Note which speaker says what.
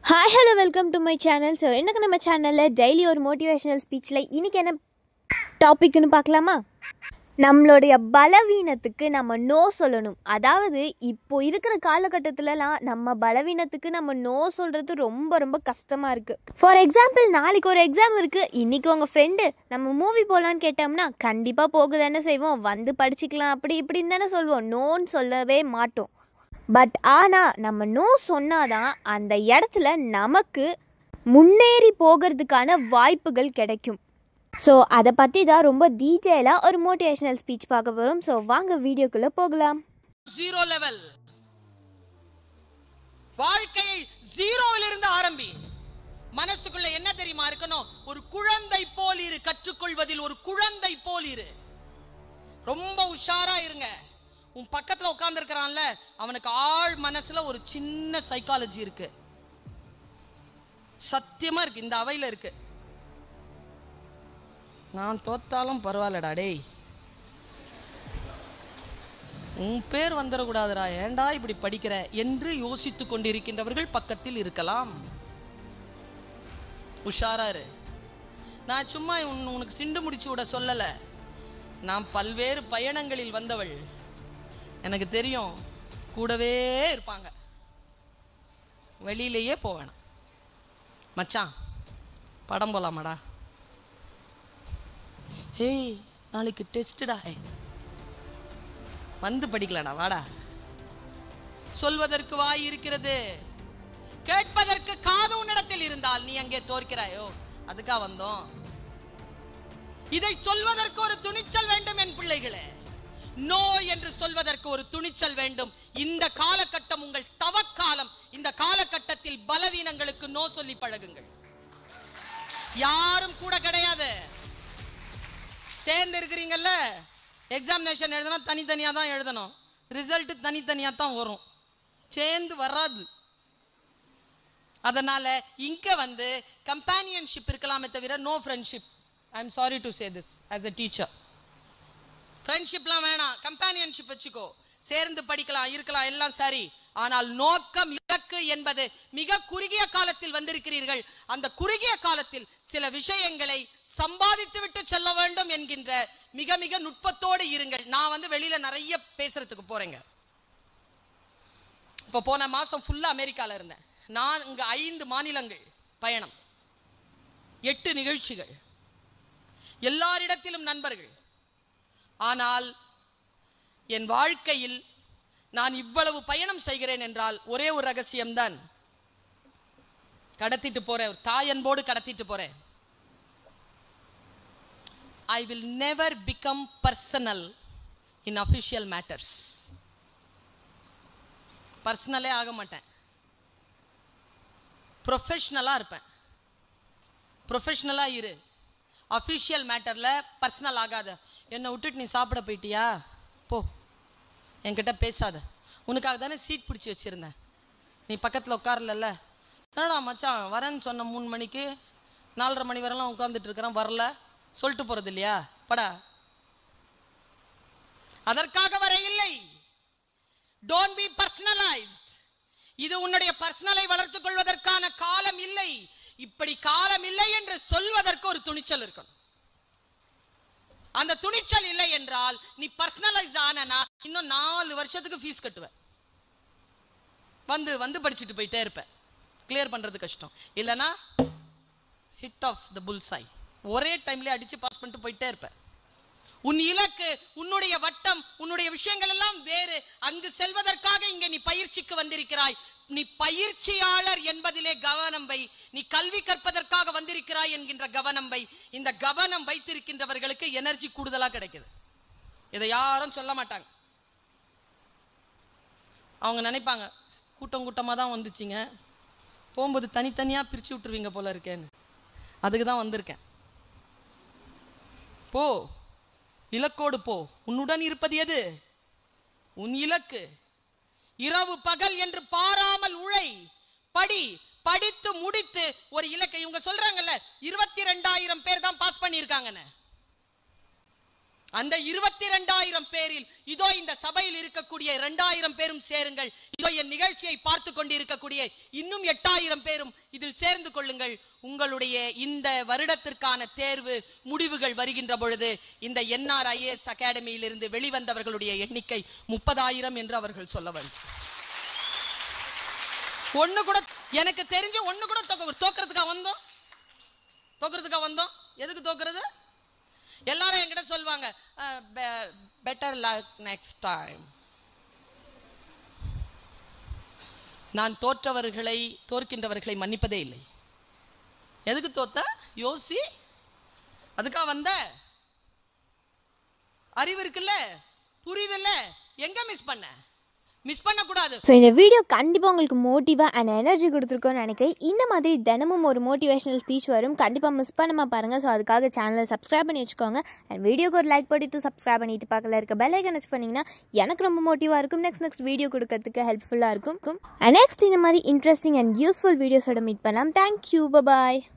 Speaker 1: Hi hello welcome to my channel. So எனக்கு நம்ம சேனலில் டெய்லி ஒரு மோட்டிவேஷனல் ஸ்பீச்சில் இன்றைக்கி என்ன டாபிக்னு பார்க்கலாமா? நம்மளுடைய பலவீனத்துக்கு நம்ம நோ சொல்லணும். அதாவது இப்போ இருக்கிற காலகட்டத்திலலாம் நம்ம பலவீனத்துக்கு நம்ம நோ சொல்கிறது ரொம்ப ரொம்ப கஷ்டமாக இருக்குது. ஃபார் எக்ஸாம்பிள், நாளைக்கு ஒரு எக்ஸாம் இருக்குது, இன்றைக்கி உங்கள் ஃப்ரெண்டு நம்ம மூவி போகலான்னு கேட்டோம்னா கண்டிப்பாக போக தானே செய்வோம். வந்து படிச்சுக்கலாம் அப்படி இப்படின்னு தானே சொல்லுவோம். நோன்னு சொல்லவே மாட்டோம். பட் ஆனால் நம்ம நோ சொன்னாதான் அந்த இடத்துல நமக்கு முன்னேறி போகிறதுக்கான வாய்ப்புகள் கிடைக்கும். ஸோ அதை பற்றி தான் ரொம்ப டீட்டெயிலாக ஒரு மோட்டிவேஷனல் ஸ்பீச் பார்க்க போகிறோம். ஸோ வாங்க வீடியோக்குள்ளே போகலாம்.
Speaker 2: ஜீரோ லெவல் வாழ்க்கையை ஜீரோவிலிருந்து ஆரம்பி. மனசுக்குள்ள என்ன தெரியுமா இருக்கணும்? ஒரு குழந்தை போல் இரு. கற்றுக்கொள்வதில் ஒரு குழந்தை போல் இரு. ரொம்ப உஷாரா இருங்க. உன் பக்கத்துல உட்கார்ந்து இருக்கிறான்ல, அவனுக்கு ஆழ் மனசுல ஒரு சின்ன சைக்காலஜி இருக்கு. சத்தியமா இருக்கு, இந்த அவையில இருக்கு. நான் தோத்தாலும் பரவாயில்லடா டேய், உன் பேர் வந்துடக்கூடாதுடா, ஏண்டா இப்படி படிக்கிற என்று யோசித்துக் கொண்டிருக்கின்றவர்கள் பக்கத்தில் இருக்கலாம். உஷாராரு. நான் சும்மா உனக்கு சிண்டு முடிச்சு விட சொல்லல. நான் பல்வேறு பயணங்களில் வந்தவள். எனக்கு தெரியும், கூடவே இருப்பாங்க, வெளியிலேயே போவேன். மச்சான் படம் போலாமாடா? ஏய் நாளைக்கு டெஸ்டடா, வந்து படிக்கலாடா, வாடா. சொல்வதற்கு வாய் இருக்கிறது, கேட்பதற்கு காது உன்னிடத்தில் இருந்தால் நீ அங்கே தோற்கிறாயோ, அதுக்கா வந்தோம். இதை சொல்வதற்கு ஒரு துணிச்சல் வேண்டும் என் பிள்ளைகளே. நோ என்று சொல்வதற்கு ஒரு துணிச்சல் வேண்டும். இந்த காலகட்டம் உங்கள் தவக்காலம். இந்த காலகட்டத்தில் பலவீனங்களுக்கு நோ சொல்லி பழகுங்கள். யாரும் கூட கிடையாது. சேர்ந்து இருக்கிறீங்கல்ல, எக்ஸாமினேஷன் எழுதணும், தனித்தனியா தான் எழுதணும். ரிசல்ட் தனித்தனியா தான் வரும், சேர்ந்து வராது. அதனால இங்க வந்து கம்பானியன்ஷிப் இருக்கலாமே தவிர no friendship. I am sorry to say this as a teacher. ஃப்ரெண்ட்ஷிப்லாம் வேணாம், கம்பானியன்ஷிப் வச்சுக்கோ. சேர்ந்து படிக்கலாம், இருக்கலாம், எல்லாம் சரி. ஆனால் நோக்கம், இலக்கு என்பது மிக குறுகிய காலத்தில் வந்திருக்கிறீர்கள். அந்த குறுகிய காலத்தில் சில விஷயங்களை சம்பாதித்து விட்டு செல்ல வேண்டும் என்கின்ற மிக மிக நுட்பத்தோடு இருங்கள். நான் வந்து வெளியில நிறைய பேசுறதுக்கு போறேங்க. இப்போ போன மாசம் ஃபுல்லா அமெரிக்கால இருந்தேன். நான் இங்க 5 மாநிலங்கள் பயணம், 8 நிகழ்ச்சிகள், எல்லாரிடத்திலும் நண்பர்கள். ஆனால் என் வாழ்க்கையில் நான் இவ்வளவு பயணம் செய்கிறேன் என்றால் ஒரே ஒரு ரகசியம்தான். கடத்திட்டு போறேன், தாய் அன்போடு கடத்திட்டு போறேன். I will never become personal in official matters. பர்சனலே ஆக மாட்டேன், ப்ரொஃபஷனலா இருப்பேன். ப்ரொஃபஷனலா இரு, அஃபிஷியல் மேட்டர்ல பர்சனல் ஆகாத. என்னை விட்டுட்டு நீ சாப்பிட போயிட்டியா, போ, என்கிட்ட பேசாத. உனக்காக தானே சீட் பிடிச்சி வச்சிருந்தேன், நீ பக்கத்தில் உட்காரல. என்னடா மச்சான் வரேன்னு சொன்ன 3 மணிக்கு 4:30 மணி வரலாம் உட்காந்துட்டு இருக்கிறேன், வரல, சொல்லிட்டு போறது இல்லையா, படா. அதற்காக வர இல்லை. Don't be personalized. இது உன்னுடைய பர்சனலை வளர்த்துக் கொள்வதற்கான காலம் இல்லை. இப்படி காலம் இல்லை என்று சொல்வதற்கு ஒரு துணிச்சல் இருக்கணும். அந்த துணிச்சல் இல்லை என்றால் நீ பர்சனலைஸ் ஆனா இன்னும் 4 வருஷத்துக்கு ஃபீஸ் கட்டுவேன். வந்து வந்து படிச்சுட்டு போயிட்டே இருப்பேன். கிளியர் பண்றது கஷ்டம். இல்லைன்னா ஹிட் ஆஃப் த புல்சை, ஒரே டைம்ல அடிச்சு பாஸ் பண்ணிட்டு போயிட்டே இருப்பேன். உன் இலக்கு, உன்னுடைய வட்டம், உன்னுடைய விஷயங்கள் எல்லாம் வேறு. அங்கு செல்வதற்காக இங்க நீ பயிற்சிக்கு வந்திருக்கிறாய். நீ பயிற்சியாளர் என்பதிலே கவனம் வை. நீ கல்வி கற்பதற்காக வந்திருக்கிறாய் என்கின்ற கவனம் வை. இந்த கவனம் வைத்திருக்கின்றவர்களுக்கு எனர்ஜி கூடுதலா கிடைக்குது. இதை யாரும் சொல்ல மாட்டாங்க. அவங்க நினைப்பாங்க கூட்டம் கூட்டமா தான் வந்துச்சிங்க, போகும்போது தனித்தனியா பிரிச்சு விட்டுருவீங்க போல இருக்கேன்னு. அதுக்கு தான் வந்திருக்கேன். போ, இலக்கோடு போ. உன்னுடன் இருப்பது எது? உன் இலக்கு. இரவு பகல் என்று பாராமல் உழை, படி. படித்து முடித்து ஒரு இலக்கை. இவங்க சொல்றாங்கல்ல 22,000 பேர் தான் பாஸ் பண்ணியிருக்காங்கன்னு. அந்த 22,000 பேரில் இதோ இந்த சபையில் இருக்கக்கூடிய 2,000 பேரும் சேருங்கள். இதோ என் நிகழ்ச்சியை பார்த்து கொண்டிருக்கக்கூடிய இன்னும் 8,000 பேரும் இதில் சேர்ந்து கொள்ளுங்கள். உங்களுடைய இந்த வருடத்திற்கான தேர்வு முடிவுகள் வருகின்ற பொழுது இந்த NRIS அகாடமியிலிருந்து வெளிவந்தவர்களுடைய எண்ணிக்கை 30,000 என்று அவர்கள் சொல்ல வேண்டும். ஒண்ணு கூட எனக்கு தெரிஞ்ச ஒண்ணு கூட தோக்கிறதுக்காக வந்தோம். எதுக்கு தோக்கிறது? எல்லாரும் என்கிட்ட சொல்வாங்க பெட்டர் லக் நெக்ஸ்ட் டைம். நான் தோற்கின்றவர்களை மன்னிப்பதே இல்லை. எதுக்கு தோத்த? யோசி. அதுக்கா வந்த? அறிவு இருக்குல்ல, புரியுதுல்ல, எங்க மிஸ் பண்ணக்கூடாது.
Speaker 1: ஸோ இந்த வீடியோ கண்டிப்பாக உங்களுக்கு மோட்டிவாக அண்ட் எனர்ஜி கொடுத்துருக்கோன்னு நினைக்கிறேன். இந்த மாதிரி தினமும் ஒரு மோட்டிவேஷனல் ஸ்பீச் வரும், கண்டிப்பாக மிஸ் பண்ணாமல் பாருங்கள். ஸோ அதுக்காக சேனலை சப்ஸ்கிரைப் பண்ணி வச்சுக்கோங்க. அண்ட் வீடியோக்கு ஒரு லைக் பண்ணிட்டு சப்ஸ்கிரைப் பண்ணிட்டு பக்கத்தில் இருக்க பெல் ஐக்கன் டச் பண்ணிங்கன்னா எனக்கு ரொம்ப மோட்டிவாக இருக்கும், நெக்ஸ்ட் வீடியோ கொடுக்கறதுக்கு ஹெல்ப்ஃபுல்லாக இருக்கும். அண்ட் நெக்ஸ்ட் இந்த மாதிரி இன்ட்ரெஸ்டிங் அண்ட் யூஸ்ஃபுல் வீடியோஸோட மீட் பண்ணலாம். தேங்க்யூ, பாய்.